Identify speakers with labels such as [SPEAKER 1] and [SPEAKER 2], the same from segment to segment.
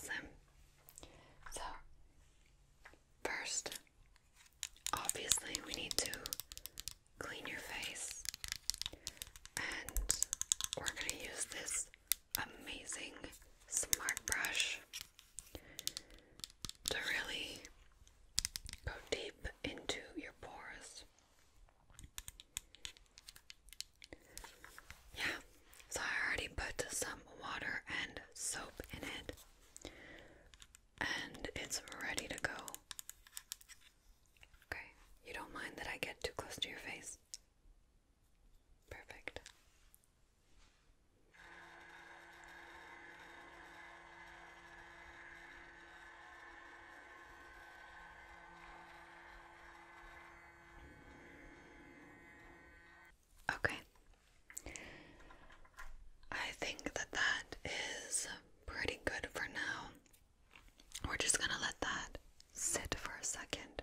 [SPEAKER 1] Awesome. So, first, obviously, we need to clean your face, and we're going to use this amazing smart brush to really go deep into your pores. Yeah, so I already put some water and soap in it, and it's ready to go. Okay, you don't mind that I get too close to your face? Perfect. Okay. I think that is pretty good for now. We're just gonna let that sit for a second.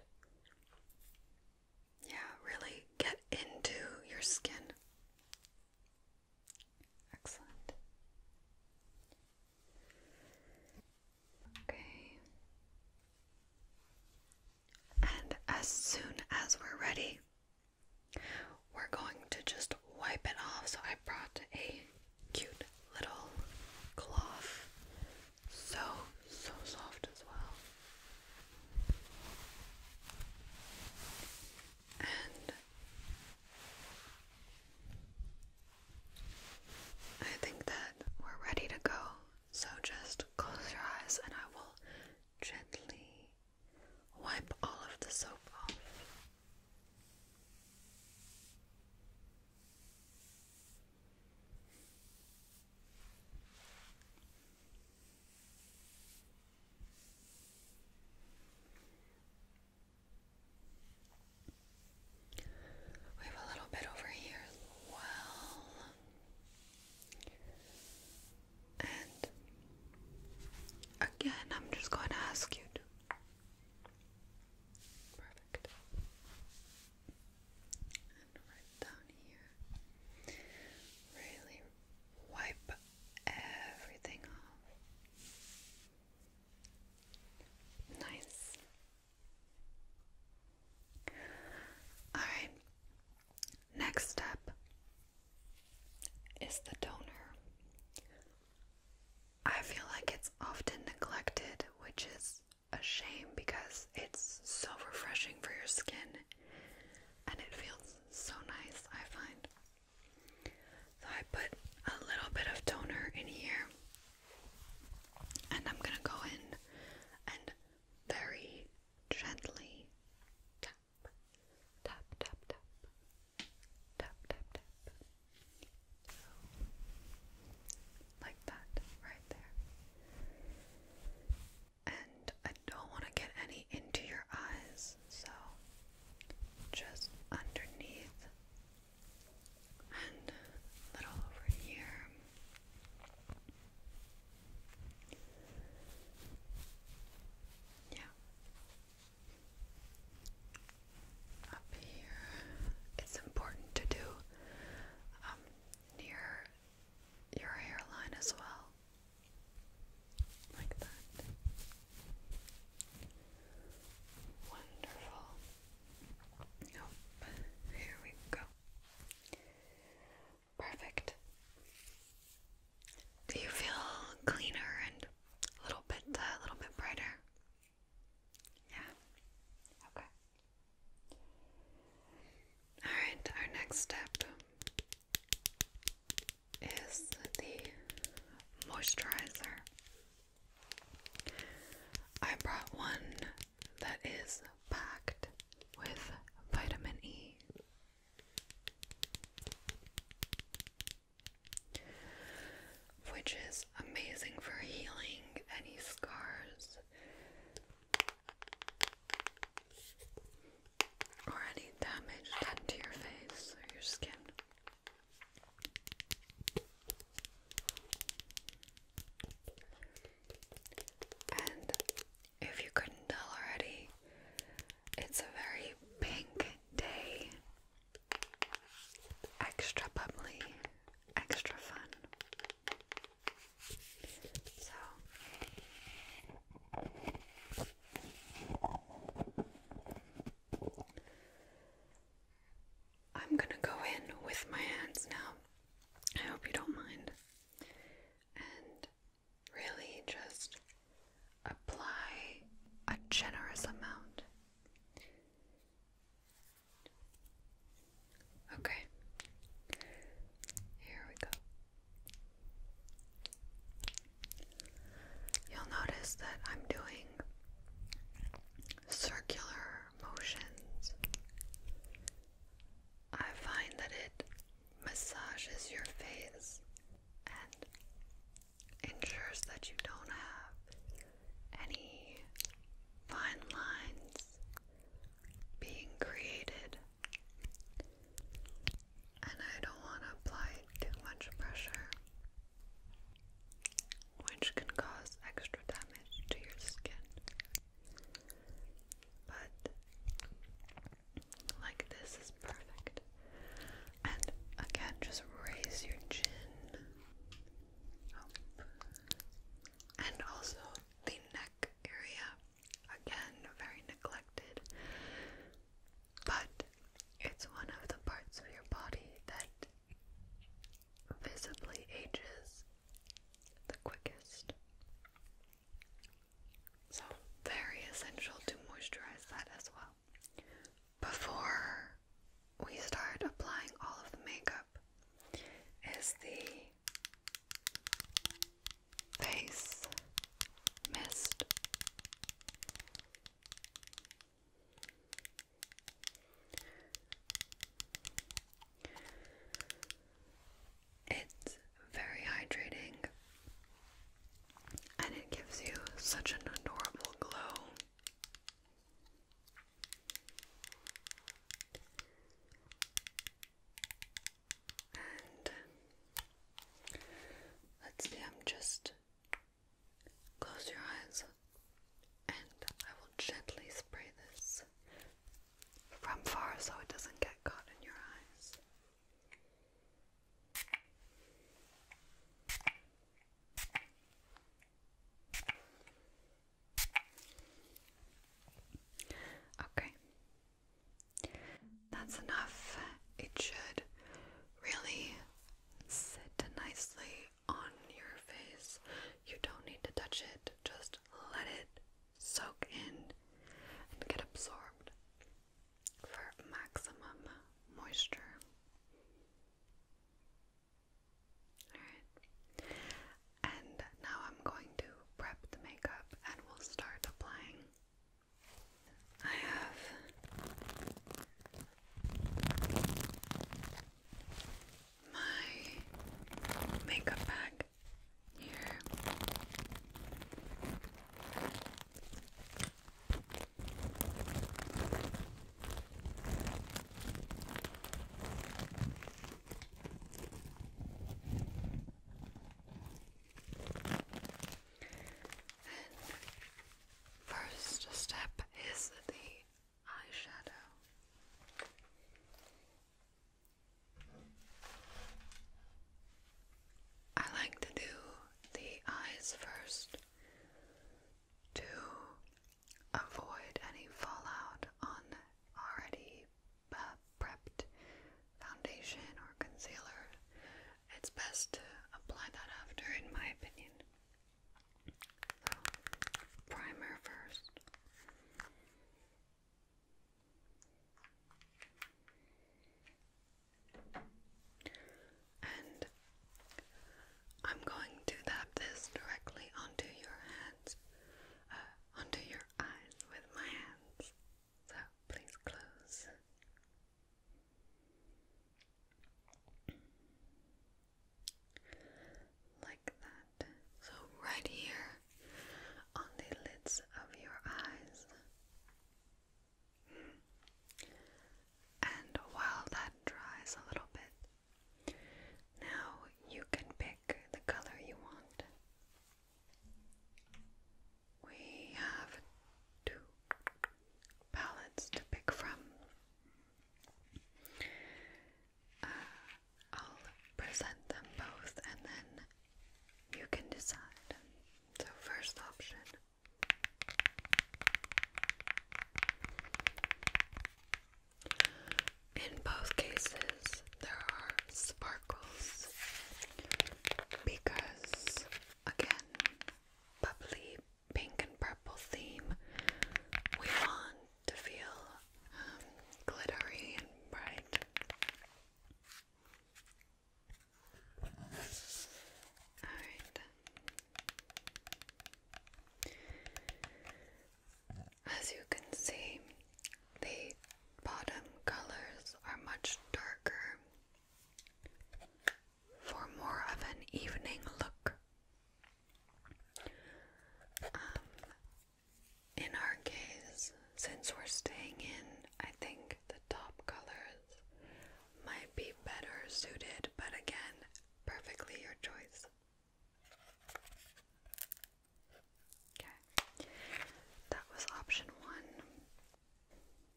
[SPEAKER 1] Yeah, really get into your skin. Excellent. Okay. And as soon as we're ready, we're going to just wipe it off. So I brought a cute little cloth. So soft as well. And I think that we're ready to go. So just close your eyes and I will gently wipe all of the soap off.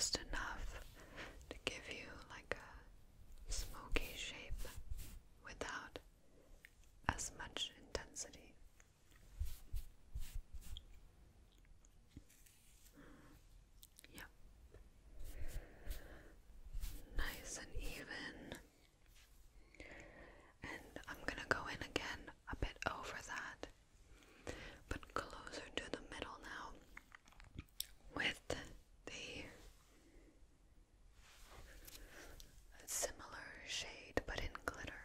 [SPEAKER 1] just enough to give you like a smoky shape without as much intensity. Yep. Nice and even. And I'm gonna go in again a bit over that, but closer to the middle now with the similar shade but in glitter.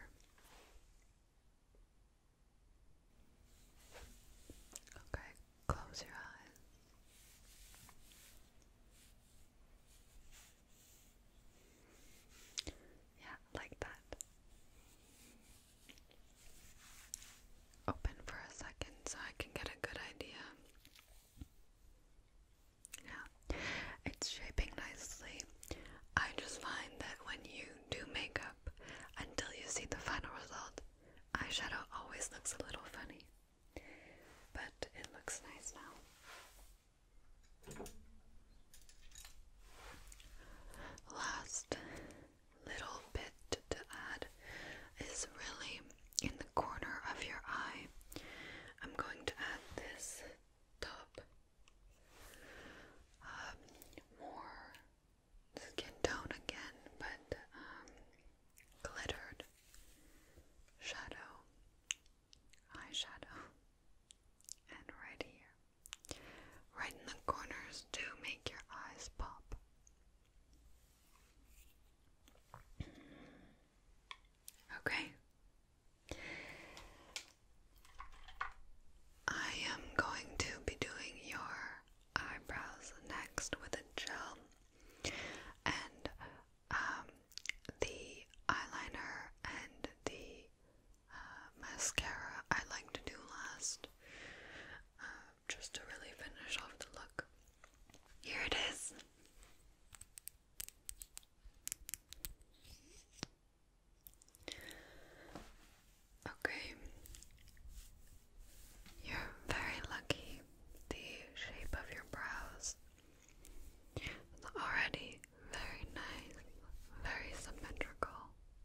[SPEAKER 1] Okay, close your eyes. Yeah, like that. Open for a second so I can get a good idea. Yeah, it's shaping nicely. I just find that when you do makeup, until you see the final result, eyeshadow always looks a little funny. But it looks nice now. Last little bit to add is really in the corner of your eye. I'm going to add this top more skin tone again, but glittered shadow, eyeshadow, and right here, right in the corners to make your eyes pop. Okay. I am going to be doing your eyebrows next with a gel, and the eyeliner and the mascara I like to do last, just to really finish off the look. Here it is. Okay. You're very lucky. The shape of your brows is already very nice, very symmetrical.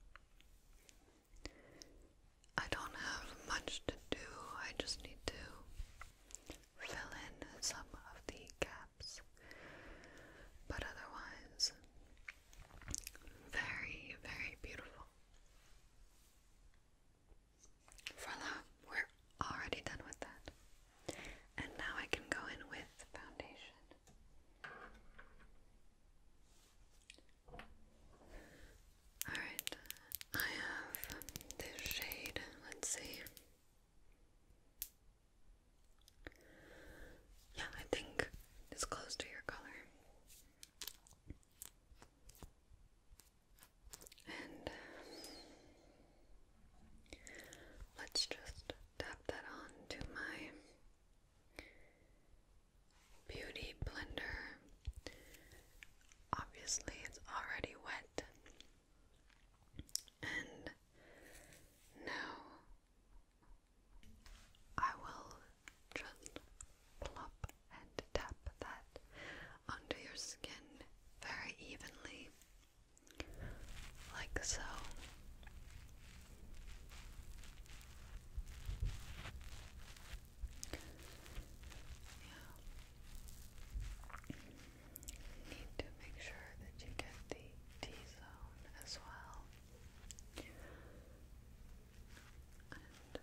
[SPEAKER 1] I don't have much to do. I just need to fill in some of the gaps, but otherwise, very, very beautiful. Voila, we're already done with that. And now I can go in with foundation. Alright, I have this shade. Let's see. Yeah, I think it's close to your color. And let's just tap that onto my beauty blender. Obviously, it's already wet. And now I will just plop and tap that onto your skin very evenly, like so. Need to make sure that you get the T-zone as well. And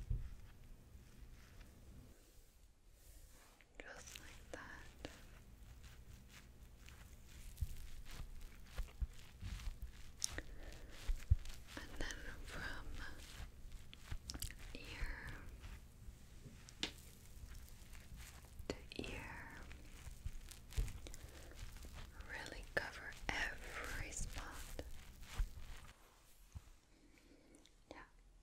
[SPEAKER 1] just like that. And then from ear to ear, really cover every spot. Yeah.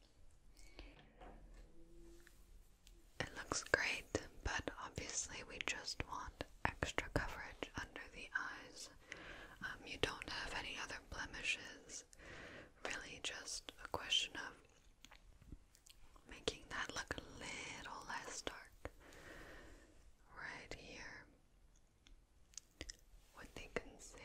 [SPEAKER 1] It looks great, but obviously we just want extra coverage under the eyes. You don't have any other blemishes. Really just a question of making that look a little less dark. Right here with the concealer.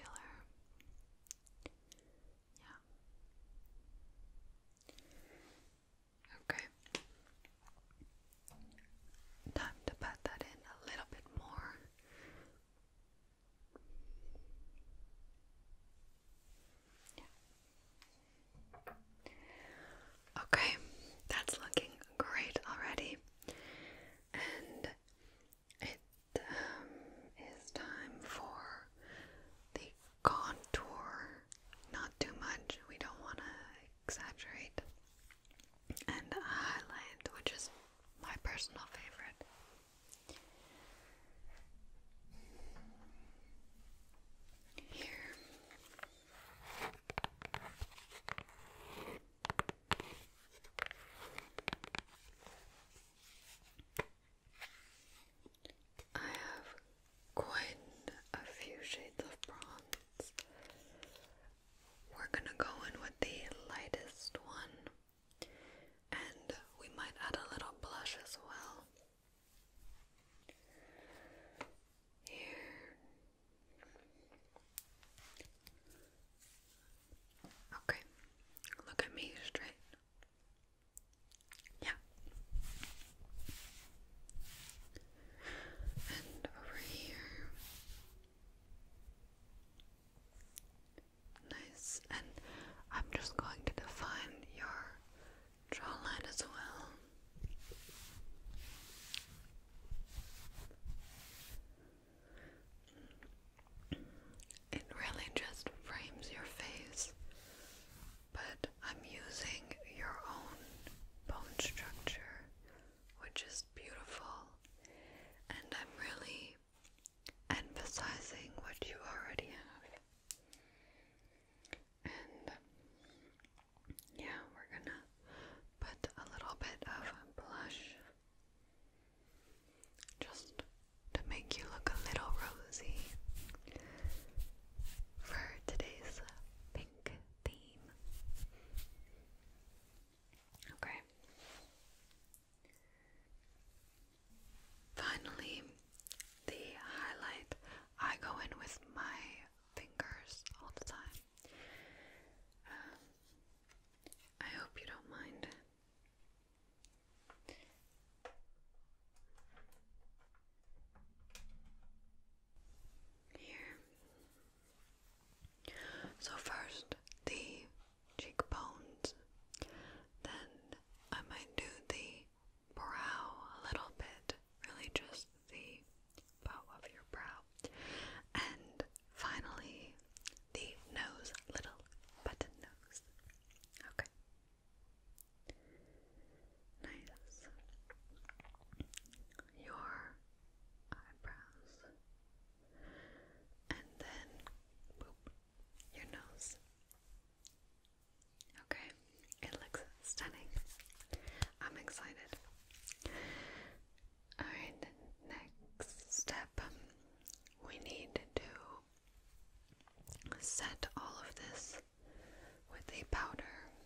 [SPEAKER 1] set all of this with a powder.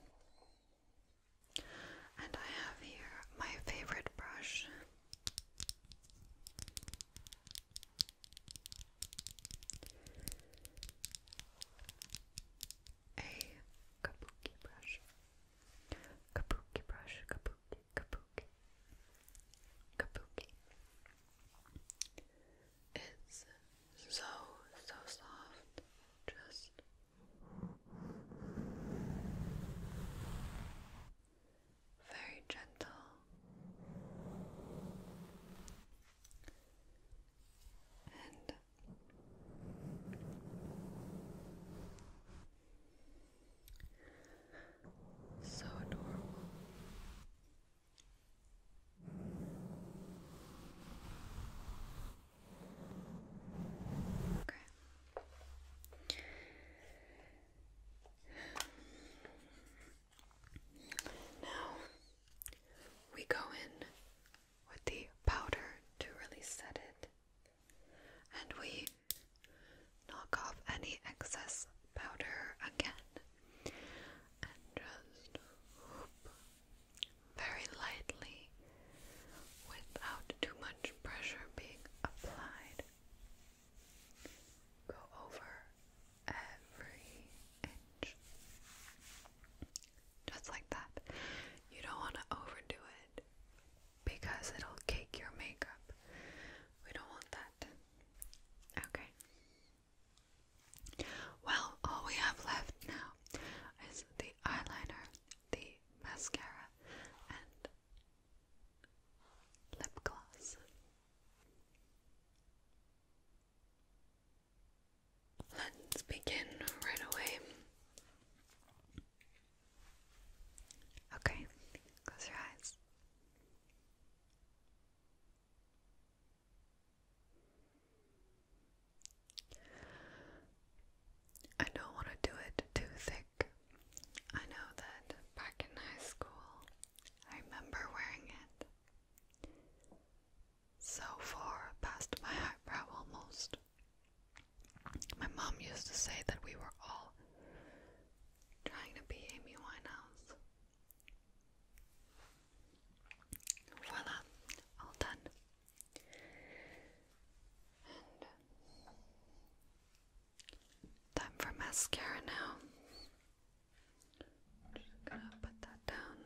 [SPEAKER 1] And I have here my favorite brush. A kabuki brush. Kabuki brush, kabuki, kabuki. Kabuki. It's so soft. Just very gentle. And so adorable. Okay. Now we go in with the powder to really set it, and we knock off any excess powder again, and just whoop, very lightly, without too much pressure being applied, go over every inch, just like that. You don't want to overdo it because it'll cake your makeup. We don't want that. Okay. Well, all we have left now is the eyeliner, the mascara, and lip gloss. Let's begin right away. Okay, close your eyes. I don't want to do it too thick. I know that back in high school, I remember wearing it so far past my eyebrow almost. My mom used to say that we were all trying to be Amy Winehouse. Voila, all done. And time for mascara now. Just gonna put that down.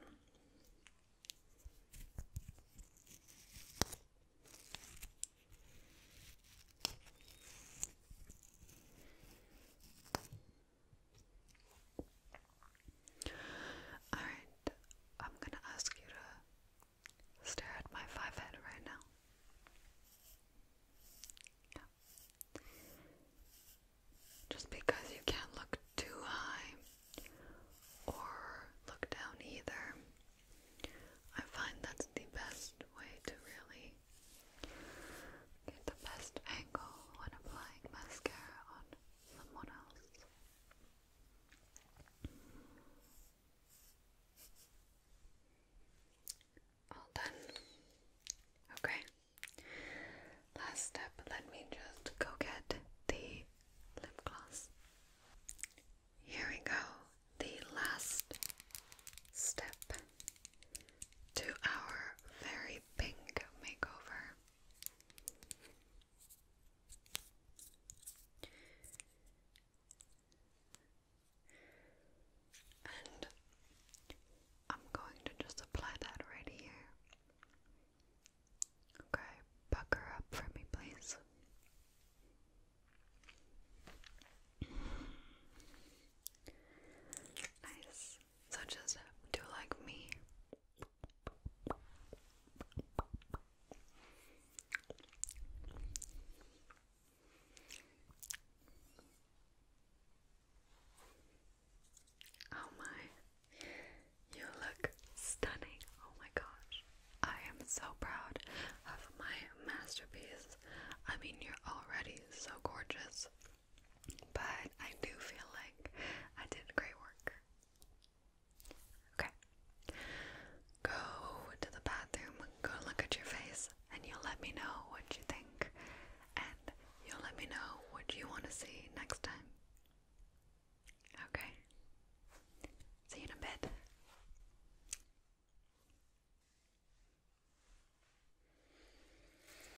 [SPEAKER 1] Alright, I'm gonna ask you to stare at my 5 head right now. Yeah. Just because you can't look too high or look down either, I find that's the best way to really get the best angle when applying mascara on someone else. All done. Okay. Last step, let me just go get the lip gloss. Here we go. The last step to our very pink makeover. And I'm going to just apply that right here. Okay, pucker up for me, please. Nice. So just do like me. Oh my, you look stunning. Oh my gosh, I am so proud.